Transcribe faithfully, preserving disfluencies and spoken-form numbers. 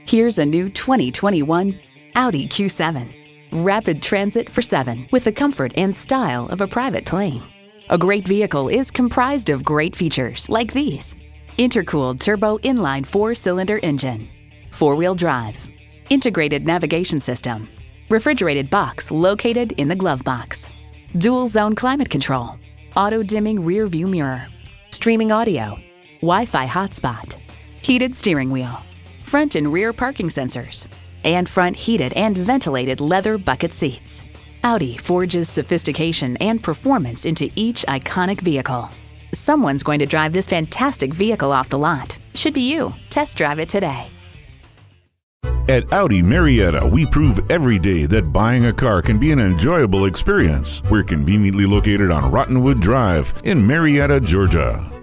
Here's a new twenty twenty-one Audi Q seven. Rapid transit for seven with the comfort and style of a private plane. A great vehicle is comprised of great features like these: intercooled turbo inline four-cylinder engine, four-wheel drive, integrated navigation system, refrigerated box located in the glove box, dual zone climate control, auto-dimming rear view mirror, streaming audio, Wi-Fi hotspot, heated steering wheel, front and rear parking sensors, and front heated and ventilated leather bucket seats. Audi forges sophistication and performance into each iconic vehicle. Someone's going to drive this fantastic vehicle off the lot. Should be you. Test drive it today. At Audi Marietta, we prove every day that buying a car can be an enjoyable experience. We're conveniently located on Rottenwood Drive in Marietta, Georgia.